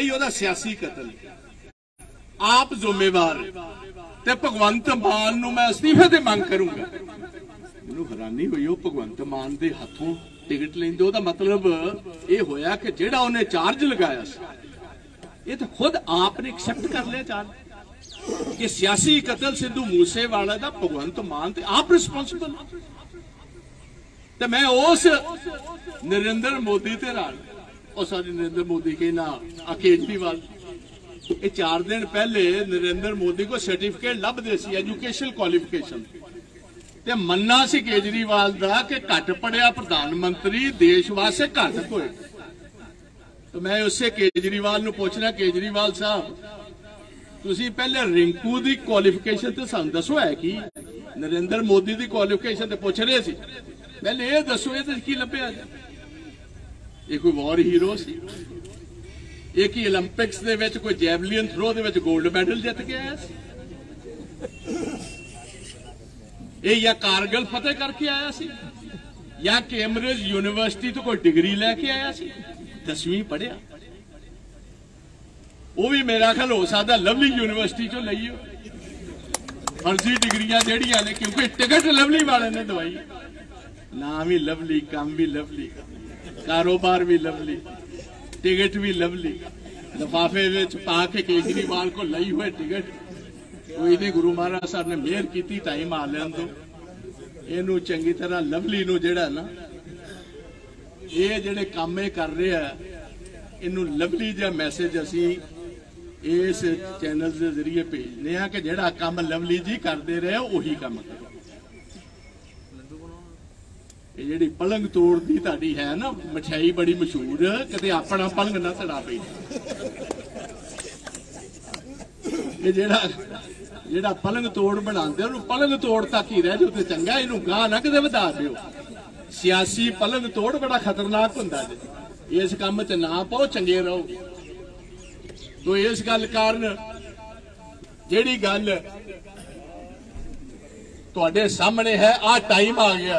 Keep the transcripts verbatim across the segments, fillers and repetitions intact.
कई ओदा सियासी कतल आप जिम्मेवार ते भगवंत मान नूं मैं अस्तीफे ते मंग करूंगा। मैनूं हैरानी हुई वो भगवंत मान दे हथों टिकट लेंदे ओदा मतलब ये होया कि जिहड़ा उन्हें चार्ज लगाया ये तो खुद आपने एक्सेप्ट कर लिया चार्ज कि सियासी कतल सिद्धू मूसेवाला दा भगवंत मान ते आप रिस्पोंसिबल। तो मैं उस नरेंद्र मोदी ते और सॉरी नरेंद्र मोदी के ना केजरीवाल ये चार दिन पहले नरेंद्र मोदी को सर्टिफिकेट लभदे सी एजुकेशन क्वालिफिकेशन ते मन्ना सी केजरीवाल दा कि घट पढ़िया प्रधानमंत्री देश वास्ते घट होए। तो मैं उससे केजरीवाल नूं पूछना केजरीवाल साहब तुसी पहले रिंकू दी क्वालिफिकेशन ते सानूं दसो है कि नरेंद्र मोदी दी क्वालिफिकेशन ते पुछ रहे सी पहले ये दसो ये की लभ्या ये कोई वॉर हीरो सी ये की ओलंपिक्स दे विच कोई जैवलिन थ्रो दे विच गोल्ड मैडल जित के आया सी ये या कारगिल फतेह करके आया सी या कैम्ब्रिज यूनिवर्सिटी तो कोई डिग्री लैके आया सी दसवीं पढ़िया वो भी मेरा ख्याल हो सकता लवली यूनिवर्सिटी चो लई फर्जी डिग्रियां जड़ियां ने क्योंकि टिकट लवली वाले ने दवाई नाम भी लवली काम भी लवली कारोबार भी लवली टिकट भी लवली लिफाफे विच पा के केजरीवाल को लई हुए टिकट कोई नहीं गुरु महाराज साहब ने मेहर की टाइम आ लैन दो इनू चंगी तरह लवली नू जिहड़ा ना ये जिहड़े काम कर रहे हैं इनू लवली जिहा मैसेज असी इस चैनल के जरिए भेजने हैं कि जिहड़ा काम लवली जी करते रहे उही काम करो। ये जिहड़ी पलंग तोड़ दी तुहाडी है ना मिठाई बड़ी मशहूर कदे अपना पलंग ना तड़ा पई ये जिहड़ा जिहड़ा पलंग तोड़ बनाते उन्होंने पलंग तोड़ तक ही रह जाओ तो चंगा इनू गाह ना कदे वधा दिओ। सियासी पलंग तोड़ बड़ा खतरनाक हुंदा जी इस काम च ना पाओ चंगे रहो। तो इस गल कारण जिहड़ी गल तुहाडे सामने है आ टाइम आ गया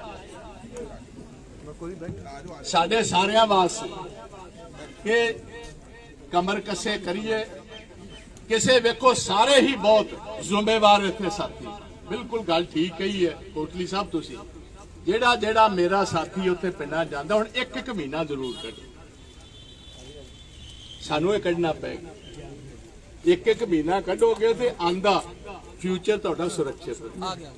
साडे सारियां वास्ते कि कमर कसे करिए किसे वेखो सारे ही बहुत जिम्मेवार इतने साथी बिल्कुल गल ठीक कही है कोटली साहब तुसी जेड़ा जेड़ा मेरा साथी उत्थे पिंडां जांदा हुण एक एक महीना जरूर कढो सानू ये कढना पेगा एक एक महीना कढोगे ते आंदा फ्यूचर तुहाडा सुरक्षित आ गया।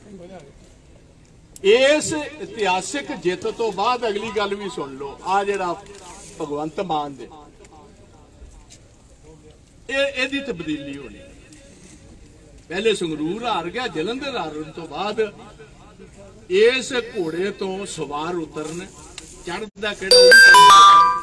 इस इतिहासिक जित तो बाद अगली गल भी सुन लो आ जिहड़ा भगवंत मान दे एदी तब्दीली होनी पहले संगरूर हार गया जलंधर हारन तो बाद इस घोड़े तो सवार उतरन चढ़दा किहड़ा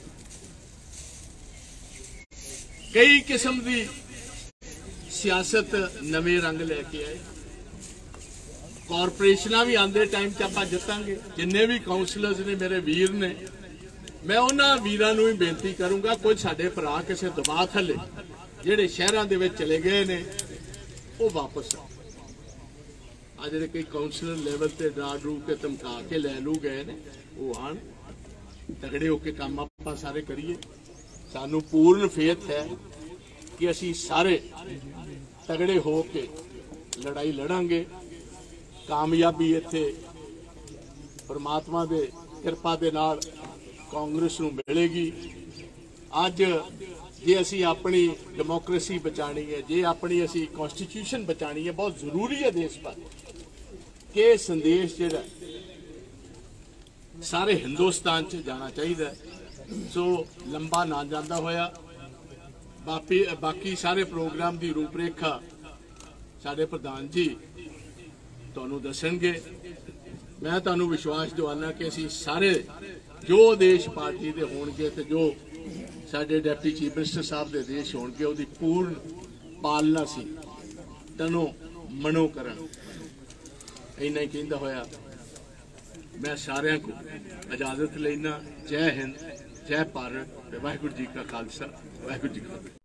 कई किस्म की सियासत नवे रंग लैके आए कॉरपोरेशन भी आंदे टाइम च आपां जितांगे जिन्ने भी काउंसलर्स ने मेरे वीर ने मैं उन्होंने वीरां नूं ही बेनती करूंगा कोई साडे भरा किसी दबाव थले जिहड़े शहरां दे विच चले गए ने वो वापस आ जिहड़े कई काउंसलर लेवल ते डरा डरू के धमका के लै लू गए ने वो आण तगड़े होके काम आपां सारे करिए। सानू पूर्ण फेथ है कि असी सारे तगड़े हो के लड़ाई लड़ांगे कामयाबी इत्थे परमात्मा दे किरपा दे नाल कांग्रेस नूं मिलेगी। अज जे असी अपनी डेमोक्रेसी बचानी है जे अपनी असी कॉन्स्टिट्यूशन बचानी है बहुत जरूरी है देश पर कि संदेश जिहड़ा सारे हिंदुस्तान च जाना चाहिए। सो लंबा ना जाता होया बाकी बाकी सारे प्रोग्राम की रूपरेखा साडे प्रधान जी तुहानू दसणगे। मैं तुहानू विश्वास दिवाना कि असी सारे जो देश पार्टी दे होणगे ते जो साडे डिप्टी चीफ मिनिस्टर साहब दे देश होणगे उहदी पूर्ण पालना सी तनो मनो करन। इन्ना ही कहंदा होया मैं सारियां को इजाजत लेना। जय हिंद जय भारत वाहिगुरू जी का खालसा वाहिगुरू जी की फतेह।